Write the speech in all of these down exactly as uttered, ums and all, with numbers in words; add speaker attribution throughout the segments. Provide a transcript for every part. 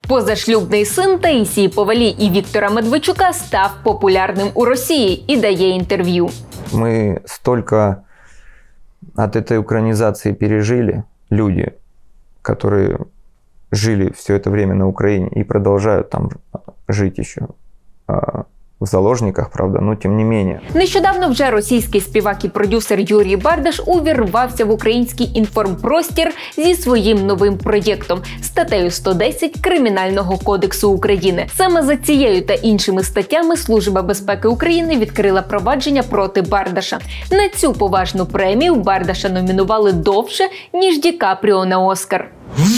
Speaker 1: Позашлюбний син Таїсії Повалій і Віктора Медведчука став популярним у Росії і дає інтерв'ю.
Speaker 2: Ми столько от этой украинизации пережили, люди, которые жили все это время на Украине и продолжают там жить еще в заложниках, правда, но тем не менее.
Speaker 1: Нещодавно вже російський співак і продюсер Юрій Бардаш увірвався в український інформпростір зі своїм новим проєктом – статтею сто десять Кримінального кодексу України. Саме за цією та іншими статтями Служба безпеки України відкрила провадження проти Бардаша. На цю поважну премію Бардаша номінували довше, ніж Ді Капріо на Оскар.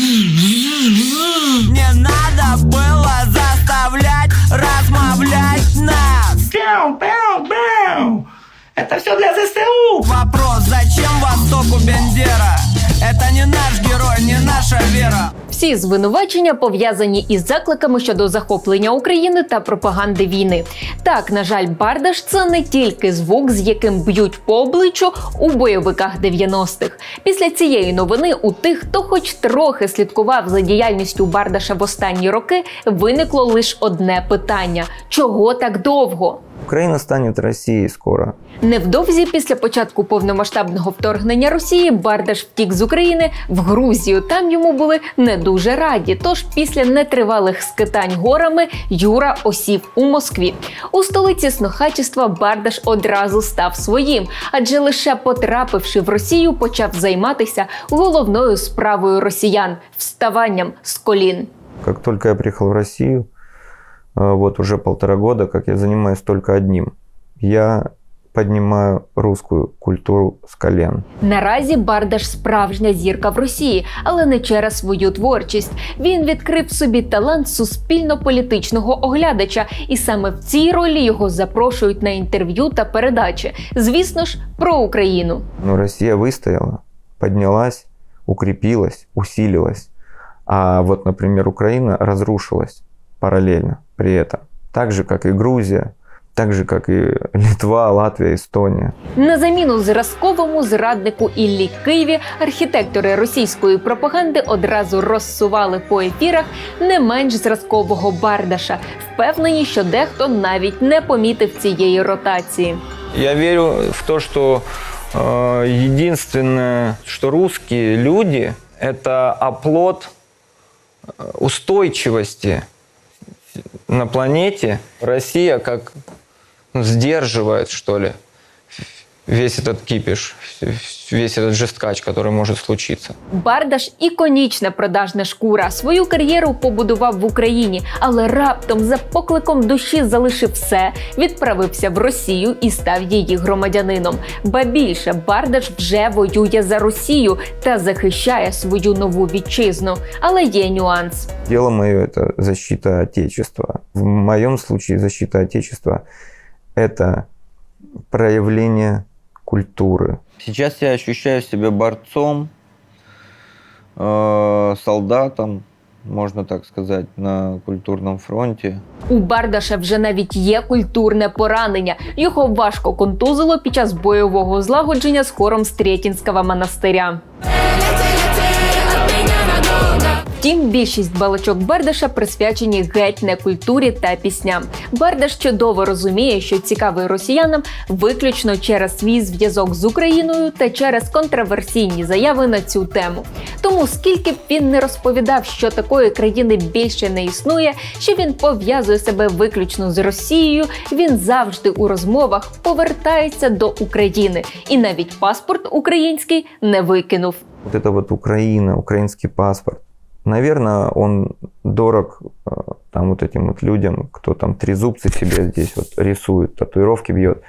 Speaker 3: Не надо было заставлять размовлять нас.
Speaker 4: Бэу, бэу, бэу. Это все для ЗСУ.
Speaker 3: Вопрос, зачем Востоку Бендера? Это не наш герой, не наша вера.
Speaker 1: Всі звинувачення пов'язані із закликами щодо захоплення України та пропаганди війни. Так, на жаль, Бардаш – це не тільки звук, з яким б'ють по обличчю у бойовиках дев'яностих. Після цієї новини у тих, хто хоч трохи слідкував за діяльністю Бардаша в останні роки, виникло лише одне питання – чого так довго?
Speaker 2: Україна стане Росією скоро.
Speaker 1: Невдовзі після початку повномасштабного вторгнення Росії Бардаш втік з України в Грузію. Там йому були не дуже раді, тож після нетривалих скитань горами Юра осів у Москві. У столиці снохачества Бардаш одразу став своїм, адже лише потрапивши в Росію, почав займатися головною справою росіян – вставанням з колін.
Speaker 2: Як тільки я приїхав в Росію, вот уже полтора года, как я занимаюсь только одним. Я піднімаю русскую культуру з колін.
Speaker 1: Наразі Бардаш справжня зірка в Росії, але не через свою творчість. Він відкрив собі талант суспільно-політичного оглядача, і саме в цій ролі його запрошують на інтерв'ю та передачі. Звісно ж, про Україну.
Speaker 2: Ну, Росія вистояла, піднялась, укріпилась, усилилась. А вот, например, Україна разрушилась параллельно при этом. Так же, как и Грузия, так же, как и Литва, Латвия, Естонія.
Speaker 1: На заміну зразковому зраднику Іллі Киві архітектори російської пропаганди одразу розсували по ефірах не менш зразкового Бардаша. Впевнені, що дехто навіть не помітив цієї ротації.
Speaker 2: Я вірю в те, що э, єдине, що русські люди – це оплот устойчивости на планете. Россия как ну, сдерживает, что ли, весь этот кипиш, весь этот жесткач, который может случиться.
Speaker 1: Бардаш – іконічна продажна шкура. Свою кар'єру побудував в Україні, але раптом за покликом душі залишив все, відправився в Росію і став її громадянином. Ба більше, Бардаш вже воює за Росію та захищає свою нову вітчизну. Але є нюанс.
Speaker 2: Дело мое – это защита Отечества. В моем случае защита Отечества – это проявление культуры.
Speaker 5: Сейчас я ощущаю себя борцом, э, солдатом, можна так сказати, на культурному фронті.
Speaker 1: У Бардаша вже навіть є культурне поранення. Його важко контузило під час бойового злагодження з хором Стрєтінського монастиря. Втім, більшість балачок Бардаша присвячені геть не культурі та пісням. Бардаш чудово розуміє, що цікавий росіянам виключно через свій зв'язок з Україною та через контроверсійні заяви на цю тему. Тому скільки б він не розповідав, що такої країни більше не існує, що він пов'язує себе виключно з Росією, він завжди у розмовах повертається до України. І навіть паспорт український не викинув.
Speaker 2: Вот это вот Украина, украинский паспорт. Наверное, он дорог там вот этим вот людям, кто там трезубцы себе здесь вот рисует, татуировки бьет.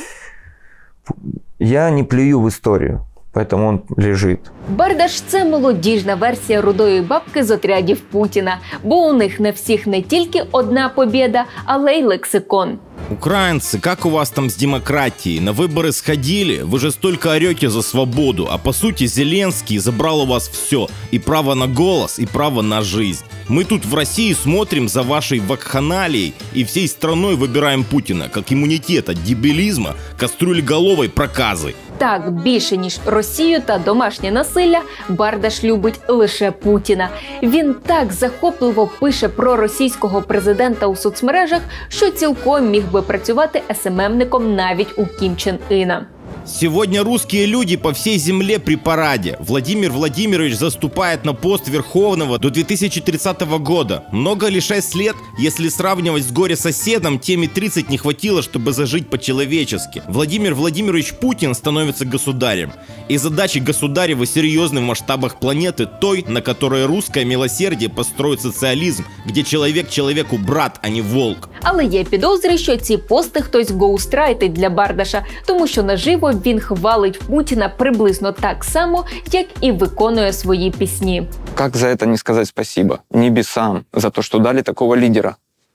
Speaker 2: Я не плюю в историю, поэтому он лежит.
Speaker 1: Бардаш – це молодіжна версія рудої бабки з отрядів Путіна, бо у них на всіх не тільки одна побєда, але й лексикон.
Speaker 6: Украинцы, как у вас там с демократией? На выборы сходили? Вы же столько орете за свободу, а по сути Зеленский забрал у вас все. И право на голос, и право на жизнь. Мы тут в России смотрим за вашей вакханалией и всей страной выбираем Путина, как иммунитет от дебилизма, кастрюлеголовой проказы.
Speaker 1: Так, більше ніж Росію та домашнє насилля, Бардаш любить лише Путіна. Він так захопливо пише про російського президента у соцмережах, що цілком міг би працювати ес ем емником навіть у Кім Чен Іна.
Speaker 6: Сегодня русские люди по всей земле при параде. Владимир Владимирович заступает на пост Верховного до две тысячи тридцатого года. Много ли шесть лет? Если сравнивать с горе-соседом, тем и тридцать не хватило, чтобы зажить по-человечески. Владимир Владимирович Путин становится государем. И задачи государева серьезны в масштабах планеты, той, на которой русское милосердие построит социализм, где человек человеку брат, а не волк.
Speaker 1: Але є підозри, що ці пости хтось гоустрайтить для Бардаша, тому що наживо він хвалить Путіна приблизно так само, як і виконує свої пісні.
Speaker 7: Как за это не сказать спасибо небесам, за то, что дали такого лидера?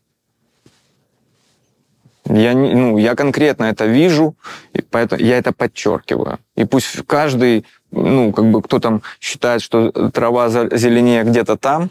Speaker 7: Я, ну, я конкретно это вижу, и поэтому я это подчеркиваю. И пусть каждый, ну, как бы, кто там считает, что трава зеленее где-то там,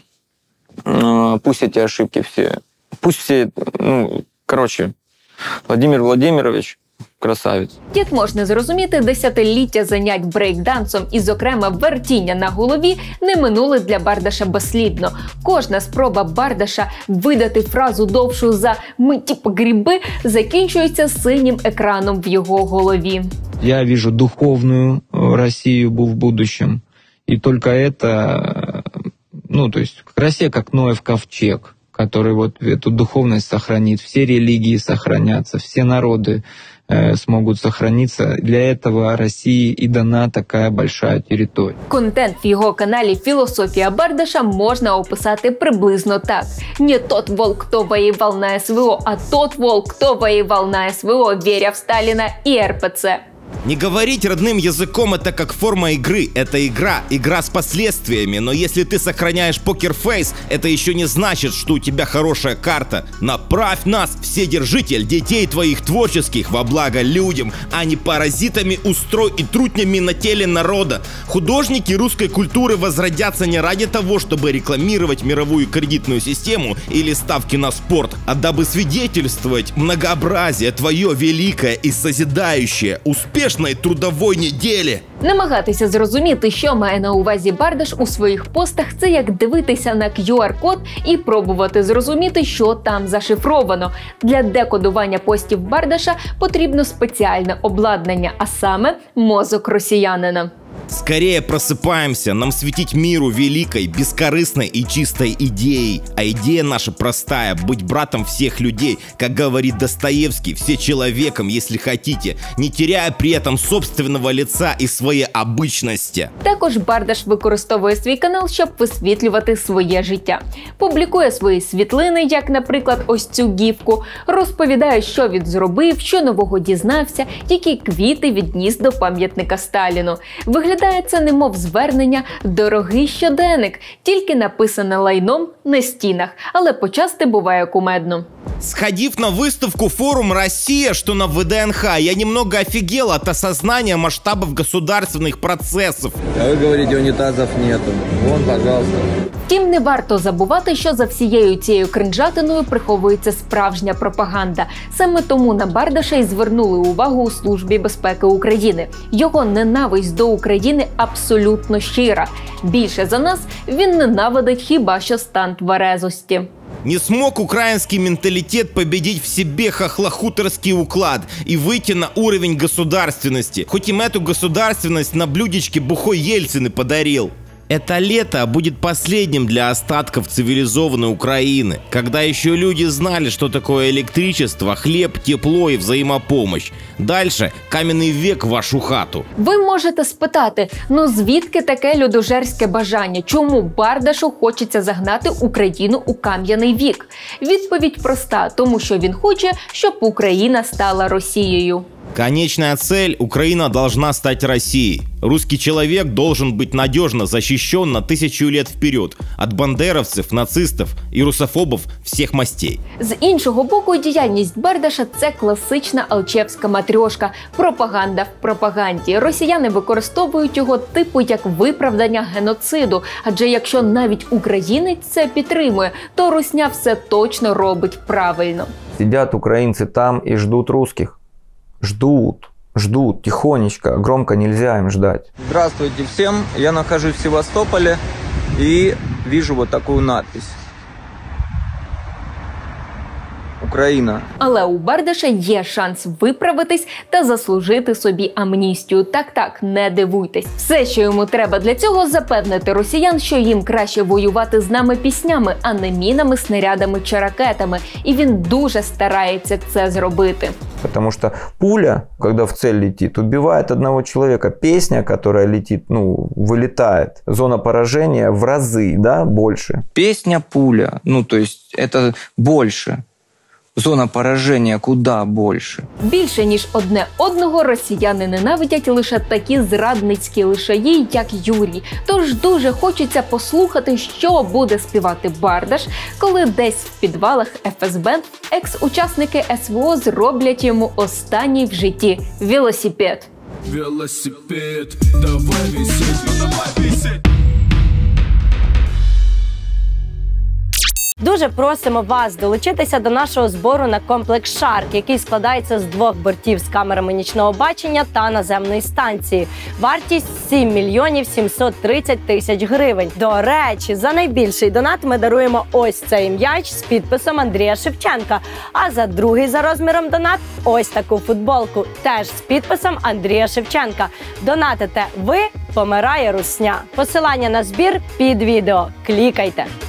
Speaker 7: пусть эти ошибки все, пусть все, ну, короче, Владимир Владимирович красавець.
Speaker 1: Як можна зрозуміти, десятиліття занять брейкдансом і, зокрема, вертіння на голові не минули для Бардаша безслідно. Кожна спроба Бардаша видати фразу довшу за «ми типа гриби» закінчується синім екраном в його голові.
Speaker 8: Я вижу духовную Россию в будущем, и только это, ну, то есть Россия как Ноев ковчег, который вот эту духовность сохранит, все религии сохранятся, все народы э, смогут сохраниться. Для этого России и дана такая большая территория.
Speaker 1: Контент в його каналі «Філософія Бардаша» можна описати приблизно так. Не тот волк, кто воевал на ес ве о, а тот волк, кто воевал на ес ве о, веря в Сталина и эр пэ цэ.
Speaker 6: Не говорить родным языком — это как форма игры. Это игра, игра с последствиями. Но если ты сохраняешь покерфейс, это еще не значит, что у тебя хорошая карта. Направь нас, Вседержитель, детей твоих творческих, во благо людям, а не паразитами, устрой и трутнями на теле народа. Художники русской культуры возродятся не ради того, чтобы рекламировать мировую кредитную систему или ставки на спорт, а дабы свидетельствовать многообразие твое великое и созидающее, успешное трудової неділі.
Speaker 1: Намагатися зрозуміти, що має на увазі Бардаш у своїх постах, це як дивитися на кью ар код і пробувати зрозуміти, що там зашифровано. Для декодування постів Бардаша потрібно спеціальне обладнання, а саме мозок росіянина.
Speaker 6: Скорее просыпаемся, нам светить миру великой, бескорыстной и чистой идеей. А идея наша простая – быть братом всех людей. Как говорит Достоевский, все человеком, если хотите, не теряя при этом собственного лица и своей обычности.
Speaker 1: Також Бардаш використовує свій канал, щоб висвітлювати своє життя. Публікує свої світлини, як, наприклад, ось цю гіфку, розповідає, що він зробив, що нового дізнався, які квіти відніс до пам'ятника Сталіну. Виглядає це немов звернення «Дорогий щоденник», тільки написане лайном на стінах, але почасти буває кумедно.
Speaker 6: Сходив на выставку «Форум Россия», что на вэ дэ эн ха, я немного офигел от осознания масштабов государственных процессов.
Speaker 5: А вы говорите, унитазов нету. Вон, пожалуйста.
Speaker 1: Втім, не варто забувати, що за всією цією кринжатиною приховується справжня пропаганда. Саме тому на Бардаша й звернули увагу у Службі безпеки України. Його ненависть до України абсолютно щира. Більше за нас він ненавидить хіба що стан тверезості.
Speaker 6: Не смог украинский менталитет победить в себе хохлохуторский уклад и выйти на уровень государственности. Хоть им эту государственность на блюдечке бухой Ельцин и подарил. Это лето будет последним для остатков цивилизованной Украины, когда еще люди знали, что такое электричество, хлеб, тепло и взаимопомощь. Дальше каменный век в вашу хату.
Speaker 1: Ви можете спитати, ну звідки таке людожерське бажання? Чому Бардашу хочеться загнати Україну у кам'яний вік? Відповідь проста, тому що він хоче, щоб Україна стала Росією.
Speaker 6: Конечная цель – Украина должна стать Россией. Русский человек должен быть надежно защищен на тысячу лет вперед от бандеровцев, нацистов и русофобов всех мастей.
Speaker 1: З іншого боку, діяльність Бардаша – це класична алчевська матрьошка, пропаганда в пропаганді. Росіяни використовують його типу як виправдання геноциду, адже якщо навіть українець це підтримує, то русня все точно робить правильно.
Speaker 2: Сидят украинцы там и ждут русских. Ждут. ждут тихонечко, громко нельзя им ждать.
Speaker 7: Здравствуйте всем, я нахожусь в Севастополе и вижу вот такую надпись. Україна.
Speaker 1: Але у Бардаша є шанс виправитись та заслужити собі амністію. Так-так, не дивуйтесь. Все, що йому треба для цього, запевнити росіян, що їм краще воювати з нами піснями, а не мінами, снарядами чи ракетами. І він дуже старається це зробити.
Speaker 2: Потому что пуля, когда в цель летит, убивает одного человека. Песня, которая летит, ну, вылетает. Зона поражения в разы, да, больше.
Speaker 7: Песня пуля, ну то есть это больше. Зона пораження куди більше.
Speaker 1: Більше, ніж одне одного, росіяни ненавидять лише такі зрадницькі лишаї, як Юрій. Тож дуже хочеться послухати, що буде співати Бардаш, коли десь в підвалах еф ес бе екс-учасники ес ве о зроблять йому останній в житті велосипед.
Speaker 9: Велосипед, давай висеть, ну давай висеть.
Speaker 10: Дуже просимо вас долучитися до нашого збору на комплекс Шарк, який складається з двох бортів з камерами нічного бачення та наземної станції. Вартість сім мільйонів сімсот тридцять тисяч гривень. До речі, за найбільший донат ми даруємо ось цей м'яч з підписом Андрія Шевченка. А за другий за розміром донат ось таку футболку, теж з підписом Андрія Шевченка. Донатите ви, помирає русня. Посилання на збір під відео. Клікайте.